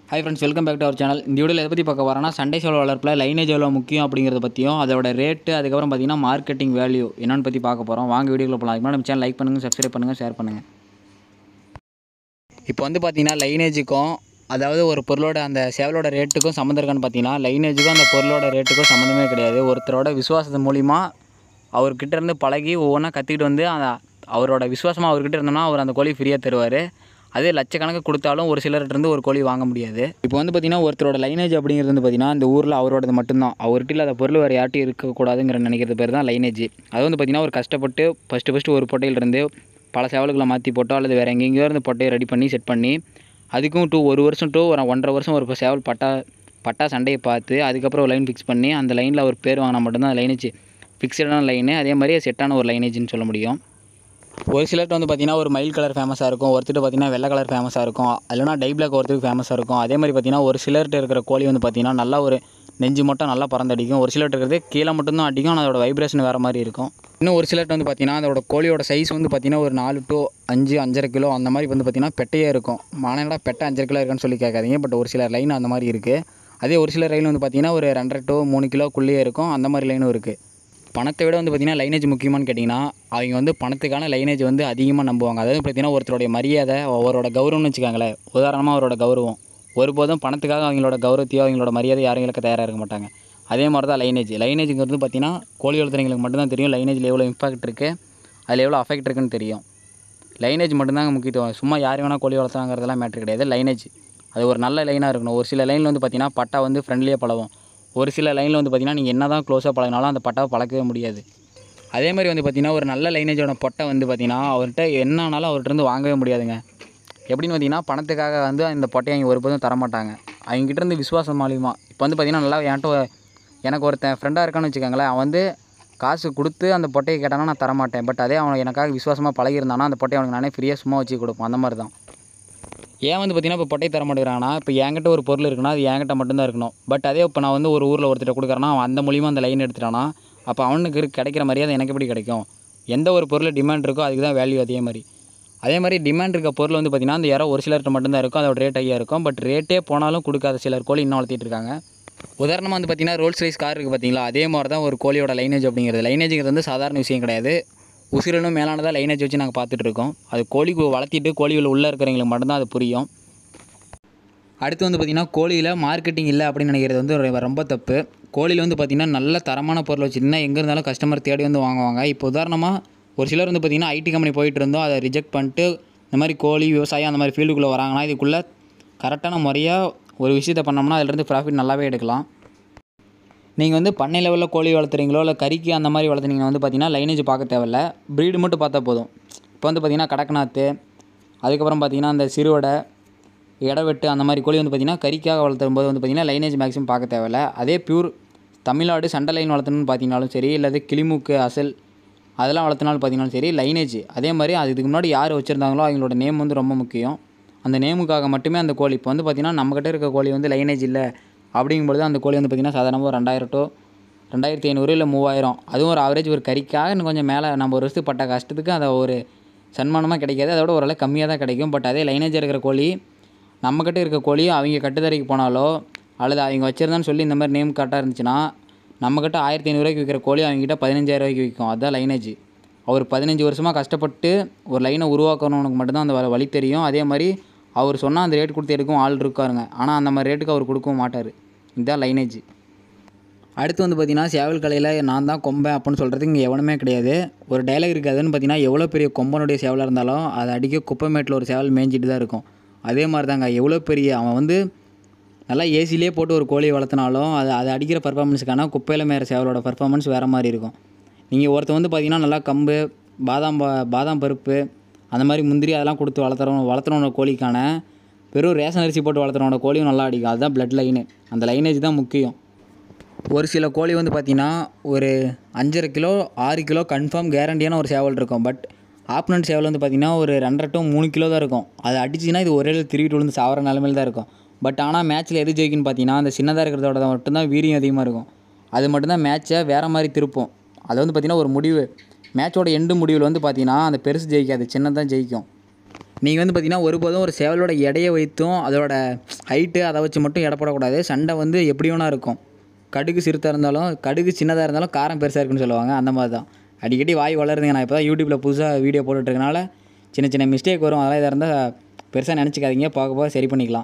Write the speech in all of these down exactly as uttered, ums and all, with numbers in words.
Hi friends, welcome back to our channel. இந்த வீடியோவில் எதை பற்றி பார்க்க வரோன்னா, சண்டை சேவல் வளர்ப்பில் லைனேஜ் எவ்வளோ முக்கியம் அப்படிங்கிறத பற்றியும், அதோட ரேட்டு, அதுக்கப்புறம் பார்த்தீங்கன்னா மார்க்கெட்டிங் வேல்யூ என்னென்னு பற்றி பார்க்க போகிறோம். வாங்க வீடியோக்குள்ள போகலாம். அதுக்கு நம்ம சேனல் லைக் பண்ணுங்கள், சப்ஸ்கிரைப் பண்ணுங்கள், ஷேர் பண்ணுங்கள். இப்போ வந்து பார்த்தீங்கன்னா லைனேஜுக்கும், அதாவது ஒரு பொருளோட அந்த சேவலோட ரேட்டுக்கும் சம்மந்தம் இருக்கான்னு பார்த்தீங்கன்னா, லைனேஜுக்கும் அந்த பொருளோட ரேட்டுக்கும் சம்மந்தமே கிடையாது. ஒருத்தரோட விசுவாசத்து மூலிமா அவர்கிட்ட இருந்து பழகி ஒவ்வொன்றா கற்றுக்கிட்டு வந்து அந்த அவரோட விசுவாசமாக அவர்கிட்ட இருந்தோம்னா அவர் அந்த கோழி ஃப்ரீயாக தருவார். அதே லட்சக்கணக்கு கொடுத்தாலும் ஒரு சிலர்கிட்டருந்து ஒரு கோழி வாங்க முடியாது. இப்போ வந்து பார்த்திங்கன்னா ஒருத்தரோட லைனேஜ் அப்படிங்கிறது வந்து பார்த்திங்கன்னா இந்த ஊரில் அவரோடது மட்டும்தான். அவர்கிட்ட இல்லாத பொருள் வேறு யார்ட்டும் இருக்கக்கூடாதுங்கிற நினைக்கிறது பேர் தான் லைனேஜ். அது வந்து பார்த்திங்கன்னா ஒரு கஷ்டப்பட்டு ஃபஸ்ட்டு ஃபஸ்ட்டு ஒரு பொட்டையிலிருந்து பல சேவல்களை மாற்றி போட்டோ அல்லது வேறு எங்கெங்கேயோ இருந்து பொட்டையை ரெடி பண்ணி செட் பண்ணி அதுக்கும் டூ ஒரு வருஷம் டூ ஒரு ஒன்றரை வருஷம் ஒரு சேவல் பட்டா பட்டா சண்டையை பார்த்து அதுக்கப்புறம் ஒரு லைன் ஃபிக்ஸ் பண்ணி அந்த லைனில் ஒரு பேர் வாங்கினா மட்டும்தான் லைனேஜ் ஃபிக்ஸடான லைனு. அதே மாதிரி செட்டான ஒரு லைனேஜ்னு சொல்ல முடியும். ஒரு சிலர்கிட்ட வந்து பார்த்திங்கன்னா ஒரு மயில் கலர் ஃபேமஸாக இருக்கும், ஒருத்தர் பார்த்திங்கன்னா வெள்ளை கலர் ஃபேமஸாக இருக்கும், இல்லைனா டை பிளாக் ஒருத்தருக்கு ஃபேமஸாக இருக்கும். அதே மாதிரி பார்த்திங்கன்னா ஒரு சிலர்கிட்ட இருக்கிற கோழி வந்து பார்த்திங்கன்னா நல்லா ஒரு நெஞ்சு மட்டும் நல்லா பறந்து அடிக்கும். ஒரு சிலர்கிட்ட இருக்கிறது கீழே மட்டும்தான் அடிக்கும், ஆனால் அதோட வைப்ரேஷன் வேறு மாதிரி இருக்கும். இன்னும் ஒரு சிலர்கிட்ட வந்து பார்த்திங்கன்னா அதோட கோழியோட சைஸ் வந்து பார்த்திங்கன்னா ஒரு நாலு டு அஞ்சு அஞ்சரை கிலோ அந்த மாதிரி வந்து பார்த்திங்கன்னா பெட்டையே இருக்கும். மானடா பெட்டை அஞ்சரை கிலோ இருக்குன்னு சொல்லி கேட்காதீங்க, பட் ஒரு சில லைன் அந்த மாதிரி இருக்குது. அதே ஒரு சில லைன் வந்து பார்த்திங்கன்னா ஒரு ரெண்டரை டு மூணு கிலோக்குள்ளேயே இருக்கும். அந்த மாதிரி லைனும் இருக்குது. பணத்தை விட வந்து பார்த்திங்கன்னா லைனேஜ் முக்கியமானு கேட்டிங்கன்னா, அவங்க வந்து பணத்துக்கான லைனேஜ் வந்து அதிகமாக நம்புவாங்க. அதாவது பார்த்திங்கன்னா ஒருத்தருடைய மரியாதை, அவரோட கௌரவம்னு வச்சுக்காங்களேன். உதாரணமாக அவரோட கௌரவம் ஒருபோதும் பணத்துக்காக அவங்களோட கௌரவத்தையோ அவங்களோட மரியாதை யாரும் இழக்க தயாராக இருக்க மாட்டாங்க. அதே மாதிரி தான் லைனேஜ். லைனேஜுங்கிறது பார்த்திங்கன்னா கோழி வளர்த்துறவங்களுக்கு மட்டும்தான் தெரியும் லைனேஜில் எவ்வளோ இம்பாக்ட் இருக்குது, அதில் எவ்வளோ அஃபெக்ட் இருக்குன்னு தெரியும். லைனேஜ் மட்டும்தாங்க முக்கியத்துவம். சும்மா யார் வேணால் கோழி வளர்த்தாங்கிறதெல்லாம் மேட்ரு கிடையாது. லைனேஜ் அது ஒரு நல்ல லைனாக இருக்கணும். ஒரு சில லைனில் வந்து பார்த்திங்கன்னா பட்டா வந்து ஃப்ரெண்ட்லியாக பழகும். ஒரு சில லைனில் வந்து பார்த்திங்கன்னா நீங்கள் என்ன தான் க்ளோஸாக பழகினாலும் அந்த பட்டாவை பழக்கவே முடியாது. அதே மாதிரி வந்து பார்த்திங்கன்னா ஒரு நல்ல லைனேஜோட பொட்டை வந்து பார்த்திங்கன்னா அவர்கிட்ட என்ன ஆனாலும் அவர்கிட்ட வாங்கவே முடியாதுங்க. எப்படின்னு பார்த்திங்கன்னா பணத்துக்காக வந்து இந்த பொட்டையை அவங்க ஒருபோதும் தரமாட்டாங்க. அவங்ககிட்டருந்து விசுவாசம் மூலியமாக. இப்போ வந்து பார்த்திங்கன்னா நல்லா என்கிட்ட எனக்கு ஒருத்தன் ஃப்ரெண்டாக இருக்கான்னு வச்சுக்கோங்களேன். அவன் வந்து காசு கொடுத்து அந்த பொட்டையை கேட்டானா நான் தரமாட்டேன். பட் அதே அவன் எனக்காக விசுவாசமாக பழகிருந்தானா அந்த பொட்டையை அவனுக்கு நானே ஃப்ரீயாக சும்மா வச்சு கொடுப்போம். அந்த மாதிரி தான். ஏன் வந்து பார்த்திங்கன்னா இப்போ பொட்டை தர மாட்டேங்கிறாங்கன்னா, இப்போ என்கிட்ட ஒரு பொருள் இருக்குன்னா அது என்கிட்ட மட்டும்தான் இருக்கணும். பட் அதே இப்போ நான் வந்து ஒரு ஊரில் ஒருத்தர் கொடுக்குறேன்னா அவன் அந்த மூலியமாக அந்த லைன் எடுத்துட்டானா அப்போ அவனுக்கு கிடைக்கிற மரியாதை எனக்கு எப்படி கிடைக்கும்? எந்த ஒரு பொருள் டிமாண்ட் இருக்கோ அதுக்கு தான் வேல்யூ. அதே மாதிரி அதே மாதிரி டிமாண்ட் இருக்க பொருள் வந்து பார்த்திங்கன்னா அந்த யாரோ ஒரு சிலர்கிட்ட மட்டும்தான் இருக்கும். அதோட ரேட் ஐயா இருக்கும். பட் ரேட்டே போனாலும் கொடுக்காத சிலர் கோழி இன்னும் வளர்த்திட்டு இருக்காங்க. உதாரணமாக வந்து பார்த்திங்கன்னா ரோல்ஸ் ரைஸ் கார் இருக்குது பார்த்திங்களா, அதே மாதிரி தான் ஒரு கோழியோட லைனேஜ் அப்படிங்கிறது. லைனேஜுங்கிறது வந்து சாதாரண விஷயம் கிடையாது. உசிரனும் மேலானதாக லைனேஜ் வச்சு நாங்கள் பார்த்துட்ருக்கோம். அது கோழி வளர்த்திட்டு கோழிகள் உள்ளே இருக்கிறவங்களுக்கு மட்டும்தான் அது புரியும். அடுத்து வந்து பார்த்திங்கன்னா கோழியில் மார்க்கெட்டிங் இல்லை அப்படின்னு நினைக்கிறது வந்து ரொம்ப தப்பு. கோழியில் வந்து பார்த்திங்கன்னா நல்ல தரமான பொருள் வச்சுருந்தா எங்கே இருந்தாலும் கஸ்டமர் தேடி வந்து வாங்குவாங்க. இப்போ உதாரணமாக ஒரு சிலர் வந்து பார்த்திங்கன்னா ஐடி கம்பெனி போயிட்டு இருந்தோம், அதை ரிஜெக்ட் பண்ணிட்டு இந்த மாதிரி கோழி விவசாயம் அந்த மாதிரி ஃபீல்டுக்குள்ளே வராங்கன்னா இதுக்குள்ளே கரெக்டான முறையாக ஒரு விஷயத்தை பண்ணோம்னா அதிலேருந்து ப்ராஃபிட் நல்லாவே எடுக்கலாம். நீங்கள் வந்து பண்ணை லெவலில் கோழி வளர்த்துறீங்களோ இல்லை கறிக்கு அந்த மாதிரி வளர்த்துனீங்கன்னா வந்து பார்த்திங்கன்னா லைனேஜ் பார்க்க தேவையில்ல, ப்ரீடு மட்டும் பார்த்தா போதும். இப்போ வந்து பார்த்திங்கன்னா கடக்நாத்து, அதுக்கப்புறம் பார்த்திங்கன்னா அந்த சிறுவடை, இடவெட்டு அந்த மாதிரி கோழி வந்து பார்த்திங்கன்னா கறிக்காக வளர்த்தும் போது வந்து பார்த்திங்கன்னா லைனேஜ் மேக்ஸிமம் பார்க்க தேவையில்ல. அதே பியூர் தமிழ்நாடு சண்டை லைன் வளர்த்தணும்னு பார்த்தீங்கன்னாலும் சரி, இல்லை கிளிமூக்கு அசல் அதெல்லாம் வளர்த்தினாலும் பார்த்தீங்கன்னாலும் சரி லைனேஜ். அதே மாதிரி அது இதுக்கு முன்னாடி யார் வச்சுருந்தாங்களோ அவங்களோட நேம் வந்து ரொம்ப முக்கியம். அந்த நேமுக்காக மட்டுமே அந்த கோழி. இப்போ வந்து பார்த்திங்கன்னா நம்மக்கிட்ட இருக்க கோழி வந்து லைனேஜ் இல்லை அப்படிங்கும்பொழுது அந்த கோழி வந்து பார்த்திங்கன்னா சாதாரணமாக ரெண்டாயிரம் டு ரெண்டாயிரத்தி ஐநூறு இல்லை மூவாயிரம், அதுவும் ஒரு ஆவரேஜ் ஒரு கறிக்காக இன்னும் கொஞ்சம் மேலே நம்ம ஒரு வருஷத்துக்கு பட்ட கஷ்டத்துக்கு அதை ஒரு சன்மானமாக கிடைக்காது. அதோட ஓரளவு கம்மியாக தான் கிடைக்கும். பட் அதே லைனேஜ் இருக்கிற கோழி நம்மக்கிட்ட இருக்க கோழி அவங்க கட்டுத்தரைக்கு போனாலோ அல்லது அவங்க வச்சுருந்தான்னு சொல்லி இந்த மாதிரி நேம் கரெக்டாக இருந்துச்சுன்னா நம்மக்கிட்ட ஆயிரத்தி ஐநூறுரூவாய்க்கு விற்கிற கோழி அவங்ககிட்ட பதினஞ்சாயிரம் ரூபாய்க்கு விற்கும். அதுதான் லைனேஜ். அவர் பதினஞ்சு வருஷமாக கஷ்டப்பட்டு ஒரு லைனை உருவாக்கணும்னுக்கு மட்டும்தான் அந்த வழி தெரியும். அதே மாதிரி அவர் சொன்னால் அந்த ரேட் கொடுத்து எடுக்கும் ஆள் இருக்காருங்க, ஆனால் அந்த மாதிரி ரேட்டுக்கு அவர் கொடுக்கவும் மாட்டார். இதுதான் லைனேஜ். அடுத்து வந்து பார்த்திங்கன்னா சேவல் கலையில் நான் தான் கொம்பேன் அப்படின்னு சொல்கிறதுக்கு இங்கே எவனுமே கிடையாது. ஒரு டைலாக் இருக்காதுன்னு பார்த்திங்கன்னா எவ்வளோ பெரிய கொம்பனுடைய சேவலாக இருந்தாலும் அதை அடிக்க குப்பைமேட்டில் ஒரு சேவல் மேய்ஞ்சிட்டு தான் இருக்கும். அதே மாதிரி தாங்க எவ்வளோ பெரிய அவன் வந்து நல்லா ஏசிலே போட்டு ஒரு கோழியை வளர்த்தினாலும் அது அதை அடிக்கிற பர்ஃபார்மன்ஸுக்கான குப்பையில் மேற சேவலோட பர்ஃபார்மன்ஸ் வேறு மாதிரி இருக்கும். நீங்கள் ஒருத்தர் வந்து பார்த்திங்கன்னா நல்லா கம்பு பாதாம் பாதாம் பருப்பு அந்த மாதிரி முந்திரி அதெல்லாம் கொடுத்து வளர்த்துறவங்க வளர்த்துறவனோட கோழிக்கான வெறும் ரேஷன் அரிசி போட்டு வளர்த்துறவனோட கோழியும் நல்லா அடிக்கும். அதுதான் பிளட் லைனு. அந்த லைனேஜ் தான் முக்கியம். ஒரு சில கோழி வந்து பார்த்திங்கன்னா ஒரு அஞ்சரை கிலோ ஆறு கிலோ கன்ஃபார்ம் கேரண்டியான ஒரு சேவல் இருக்கும். பட் ஆப்னண்ட் சேவல் வந்து பார்த்திங்கன்னா ஒரு ரெண்டரை டு மூணு கிலோ தான் இருக்கும். அது அடிச்சுன்னா இது ஒரே திருவிட்டு விழுந்து சாவர நிலமையில் தான் இருக்கும். பட் ஆனால் மேட்ச்சில் எது ஜெயிக்குன்னு பார்த்தீங்கன்னா அந்த சின்னதாக இருக்கிறதோட மட்டும்தான் வீரியம் அதிகமாக இருக்கும். அது மட்டும்தான் மேட்ச்சை வேறு மாதிரி திருப்போம். அது வந்து பார்த்திங்கன்னா ஒரு முடிவு மேட்சோட எண்டு முடிவில் வந்து பார்த்திங்கன்னா அந்த பெருசு ஜெயிக்காது, சின்னதான் ஜெயிக்கும். நீங்கள் வந்து பார்த்திங்கன்னா ஒருபோதும் ஒரு சேவலோட எடையை வைத்தும் அதோட ஹைட்டு அதை வச்சு மட்டும் எடை போடக்கூடாது. சண்டை வந்து எப்படி வேணா இருக்கும். கடுகு சிறுத்தாக இருந்தாலும் கடுகு சின்னதாக இருந்தாலும் காரம் பெருசாக இருக்குன்னு சொல்லுவாங்க. அந்த மாதிரி தான் அடிக்கடி வாய் வளருதுங்க. நான் இப்போ தான் யூடியூப்பில் புதுசாக வீடியோ போட்டுட்ருக்கனால சின்ன சின்ன மிஸ்டேக் வரும். அதெல்லாம் இதாக இருந்தால் பெருசாக நினச்சிக்காதீங்க, போக போக சரி பண்ணிக்கலாம்.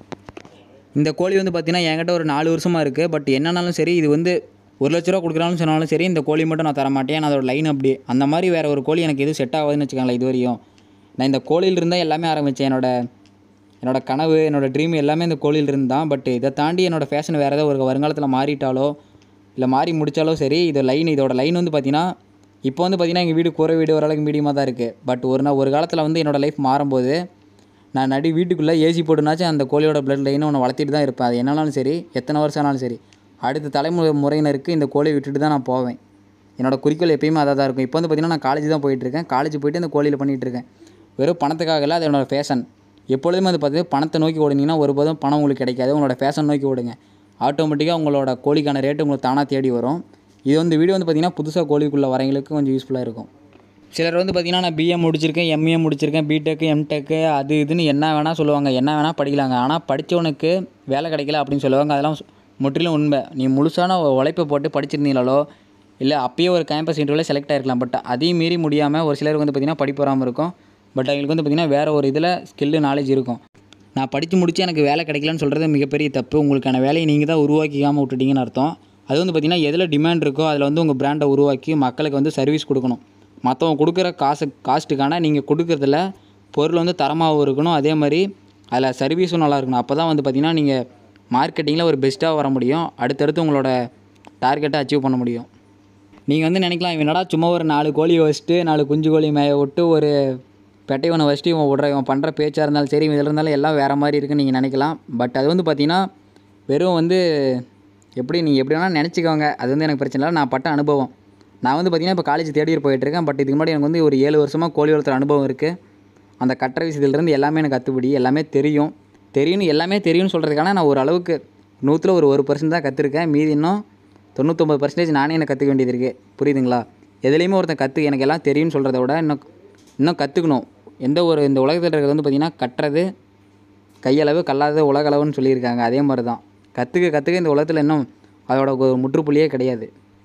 இந்த கோழி வந்து பார்த்திங்கன்னா என்கிட்ட ஒரு நாலு வருஷமாக இருக்குது. பட் என்னன்னாலும் சரி, இது வந்து ஒரு லட்ச ரூபா கொடுக்குறாலும் சொன்னாலும் சரி, இந்த கோழி மட்டும் நான் தரமாட்டேன். நான் அதோட லைன் அப்படி அந்த மாதிரி வேறு ஒரு கோழி எனக்கு எதுவும் செட் ஆகாதுன்னு வச்சுக்கோங்களேன். இது வரையும் நான் இந்த கோழியில் இருந்தால் எல்லாமே ஆரம்பித்தேன். என்னோட என்னோடய கனவு, என்னோடய ட்ரீம் எல்லாமே இந்த கோழியில் இருந்து தான். பட் இதை தாண்டி என்னோடய ஃபேஷன் வேறு ஏதாவது ஒரு வருங்காலத்தில் மாறிட்டாலோ இல்லை மாறி முடித்தாலோ சரி, இது லைன் இதோட லைன் வந்து பார்த்திங்கன்னா இப்போ வந்து பார்த்திங்கன்னா எங்கள் வீடு கூரை வீடு ஓரளவுக்கு மீடியமாக தான் இருக்குது. பட் ஒரு நாள் ஒரு காலத்தில் வந்து என்னோடய லைஃப் மாறும்போது நான் நடி வீட்டுக்குள்ளே ஏசி போட்டுனாச்சும் அந்த கோழியோட ப்ளட் லைனை ஒன்று வளர்த்திட்டு தான் இருப்பேன். அது என்னன்னாலும் சரி, எத்தனை வருஷம் ஆனாலும் சரி, அடுத்த தலைமுறை முறையினருக்கு இந்த கோழியை விட்டுட்டு தான் நான் போவேன். என்னோடய குறிக்கோள் எப்பயுமே அதாக தான் இருக்கும். இப்போ வந்து பார்த்திங்கன்னா நான் காலேஜ் தான் போயிட்டுருக்கேன். காலேஜ் போய்ட்டு இந்த கோழியில் பண்ணிகிட்ருக்கேன். வெறும் பணத்துக்காக இல்லை, அது என்னோடய ஃபேஷன். எப்பொழுதுமே வந்து பார்த்திங்கன்னா பணத்தை நோக்கி ஓடினீங்கன்னா ஒருபோதும் பணம் உங்களுக்கு கிடைக்காது. உங்களோட ஃபேஷன் நோக்கி ஓடுங்க, ஆட்டோமேட்டிக்காக உங்களோட கோழிக்கான ரேட்டு உங்களுக்கு தானாக தேடி வரும். இது வந்து வீடியோ வந்து பார்த்திங்கன்னா புதுசாக கோழிக்குள்ளே வரவங்களுக்கு கொஞ்சம் யூஸ்ஃபுல்லாக இருக்கும். சிலர் வந்து பார்த்திங்கன்னா நான் பிஏ முடிச்சிருக்கேன், எம்ஏ முடிச்சிருக்கேன், பிடெக்கு, எம்டெக்கு, அது இதுன்னு என்ன வேணால் சொல்லுவாங்க, என்ன வேணால் படிக்கலாங்க. ஆனால் படித்தவனுக்கு வேலை கிடைக்கல அப்படின்னு சொல்லுவாங்க. அதெல்லாம் முற்றிலும் உண்மை. நீ முழுசான உழைப்பை போட்டு படிச்சிருந்தீங்களோ இல்லை அப்பயே ஒரு கேம்பஸ் இன்டர்வியூவில் செலக்ட் ஆகிருக்கலாம். பட் அதையும் மீறி முடியாமல் ஒரு சிலருக்கு வந்து பார்த்திங்கன்னா படிப்பு வராமல் இருக்கும். பட் அவங்களுக்கு வந்து பார்த்திங்கன்னா வேறு ஒரு இதில் ஸ்கில்லு நாலேஜ் இருக்கும். நான் படித்து முடித்து எனக்கு வேலை கிடைக்கலன்னு சொல்கிறது மிகப்பெரிய தப்பு. உங்களுக்கான வேலையை நீங்கள் தான் உருவாக்கிக்காமல் விட்டுட்டீங்கன்னு அர்த்தம். அது வந்து பார்த்திங்கன்னா எதில் டிமாண்ட் இருக்கோ அதில் வந்து உங்கள் பிராண்டை உருவாக்கி மக்களுக்கு வந்து சர்வீஸ் கொடுக்கணும். மற்றவங்க கொடுக்குற காசு காஸ்ட்டுக்கான நீங்கள் கொடுக்குறதுல பொருள் வந்து தரமாகவும் இருக்கணும். அதே மாதிரி அதில் சர்வீஸும் நல்லா இருக்கணும். அப்போ தான் வந்து பார்த்திங்கன்னா நீங்கள் மார்க்கெட்டிங்கில் ஒரு பெஸ்ட்டாக வர முடியும். அடுத்தடுத்து உங்களோட டார்கெட்டை அச்சீவ் பண்ண முடியும். நீங்கள் வந்து நினைக்கலாம், இவன் என்னடா சும்மா ஒரு நாலு கோழியை வச்சுட்டு நாலு குஞ்சு கோழி மேய விட்டு ஒரு பெட்டைவனை வச்சுட்டு இவன் விட்ற இவன் பண்ணுற பேச்சாக இருந்தாலும் சரி, இதில் இருந்தாலும் எல்லாம் வேறு மாதிரி இருக்குன்னு நீங்கள் நினைக்கலாம். பட் அது வந்து பார்த்திங்கன்னா வெறும் வந்து எப்படி நீங்கள் எப்படி வேணால் நினச்சிக்கோங்க. அது வந்து எனக்கு பிரச்சனை இல்லை. நான் பட்ட அனுபவம். நான் வந்து பார்த்திங்கன்னா இப்போ காலேஜ் தேர்ட் இயர் போயிட்டுருக்கேன். பட் இதுக்கு முன்னாடி எனக்கு வந்து ஒரு ஏழு வருஷமாக கோழி வளர்த்துற அனுபவம் இருக்குது. அந்த கட்டுற விஷயத்துலேருந்து எல்லாமே எனக்கு கற்றுப்படி, எல்லாமே தெரியும். தெரியும்னு எல்லாமே தெரியும்னு சொல்கிறதுக்கான நான் ஒரு அளவுக்கு நூற்றில் ஒரு ஒரு பர்சன்ட் தான் கற்றுருக்கேன். மீதி இன்னும் தொண்ணூற்றொம்பது பர்சன்டேஜ் நானே எனக்கு கற்றுக்க வேண்டியது இருக்குது. புரியுதுங்களா? எதுலேயுமே ஒருத்தன் கற்று எனக்கு எல்லாம் தெரியும்னு சொல்கிறத விட இன்னும் இன்னும் கற்றுக்கணும். எந்த ஒரு இந்த உலகத்தில் இருக்கிறது வந்து பார்த்திங்கன்னா கட்டுறது கையளவு கல்லாதது உலகளவுன்னு சொல்லியிருக்காங்க. அதே மாதிரி தான் கற்றுக்க கற்றுக்க இந்த உலகத்தில் இன்னும் அதோட ஒரு முற்றுப்புள்ளியே கிடையாது.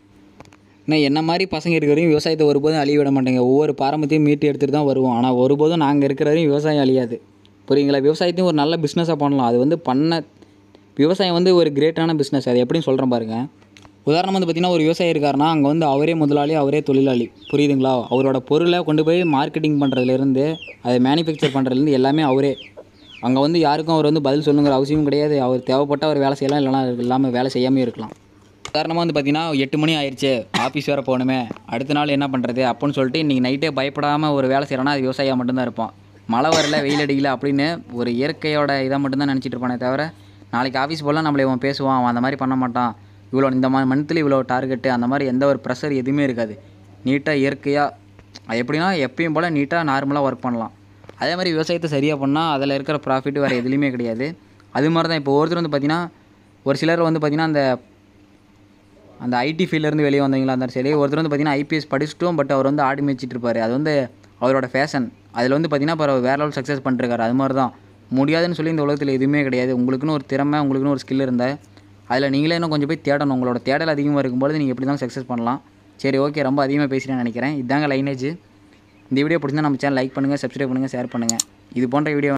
இன்னும் என்ன மாதிரி பசங்க இருக்கிற வரையும் விவசாயத்தை ஒருபோதும் அழிய விட மாட்டேங்க. ஒவ்வொரு பாரம்பரியத்தையும் மீட்டு எடுத்துகிட்டு தான் வருவோம். ஆனால் ஒருபோதும் நாங்கள் இருக்கிற வரையும் விவசாயம் அழியாது. புரியுங்களா? விவசாயத்தையும் ஒரு நல்ல பிஸ்னஸாக பண்ணலாம். அது வந்து பண்ண விவசாயம் வந்து ஒரு கிரேட்டான பிஸ்னஸ். அது எப்படின்னு சொல்கிறேன் பாருங்கள். உதாரணம் வந்து பார்த்திங்கன்னா ஒரு விவசாயி இருக்காருன்னா அங்கே வந்து அவரே முதலாளி, அவரே தொழிலாளி. புரியுதுங்களா? அவரோட பொருளை கொண்டு போய் மார்க்கெட்டிங் பண்ணுறதுலேருந்து அதை மேனுஃபேக்சர் பண்ணுறதுலேருந்து எல்லாமே அவரே. அங்கே வந்து யாருக்கும் அவர் வந்து பதில் சொல்லுங்கிற அவசியமும் கிடையாது. அவர் தேவைப்பட்ட அவர் வேலை செய்யலாம், இல்லைனா இல்லாமல் வேலை செய்யாமல் இருக்கலாம். உதாரணமாக வந்து பார்த்திங்கன்னா எட்டு மணி ஆயிடுச்சு, ஆஃபீஸ் வேறு போகணுமே, அடுத்த நாள் என்ன பண்ணுறது அப்படின்னு சொல்லிட்டு இன்றைக்கி நைட்டே பயப்படாமல் ஒரு வேலை செய்கிறோன்னா அது விவசாயியாக மட்டும்தான் இருப்பான். மழை வரல, வெயில் அடிக்கல அப்படின்னு ஒரு இயற்கையோட இதை மட்டும்தான் நினச்சிட்டு இருப்பானே தவிர நாளைக்கு ஆஃபீஸ் போகலாம் நம்மளை இவன் பேசுவான், அவன் அந்த மாதிரி பண்ண மாட்டான், இவ்வளோ இந்த மாதிரி மந்த்தில் இவ்வளோ டார்கெட்டு, அந்த மாதிரி எந்த ஒரு ப்ரெஷர் எதுவுமே இருக்காது. நீட்டாக இயற்கையாக எப்படின்னா எப்பயும் போல் நீட்டாக நார்மலாக ஒர்க் பண்ணலாம். அதே மாதிரி விவசாயத்தை சரியாக பண்ணால் அதில் இருக்கிற ப்ராஃபிட் வேறு எதுலேயுமே கிடையாது. அது மாதிரி தான் இப்போ ஒருத்தர் வந்து பார்த்திங்கன்னா ஒரு சிலர் வந்து பார்த்திங்கன்னா அந்த அந்த ஐடி ஃபீல்ட்லேருந்து வெளியே வந்தவங்களா இருந்தாலும் சரி, ஒருத்தர் வந்து பார்த்திங்கன்னா ஐபிஎஸ் படிச்சுட்டும் பட் அவர் வந்து ஆடி மேய்ச்சிட்டு இருப்பார். அது வந்து அவரோட ஃபேஷன். அதில் வந்து பார்த்திங்கன்னா இப்போ வேறு லெவல் சக்ஸஸ் பண்ணிருக்காரு. அது மாதிரி தான் முடியாதுன்னு சொல்லி இந்த உலகத்தில் எதுவுமே கிடையாது. உங்களுக்குன்னு ஒரு திறமை, உங்களுக்குன்னு ஒரு ஸ்கில் இருந்தால் அதில் நீங்களே இன்னும் கொஞ்சம் போய் தேடணும். உங்களோட தேடல் அதிகமாக இருக்கும்போது நீங்கள் எப்படி தான் சக்ஸஸ் பண்ணலாம். சரி, ஓகே, ரொம்ப அதிகமாக பேசுகிறேன்னு நினைக்கிறேன். இதாங்க லைனேஜ். இந்த வீடியோ பிடிச்சிருந்தா நம்ம சேனல் லைக் பண்ணுங்கள், சப்ஸ்கிரைப் பண்ணுங்கள், ஷேர் பண்ணுங்கள். இது போன்ற வீடியோ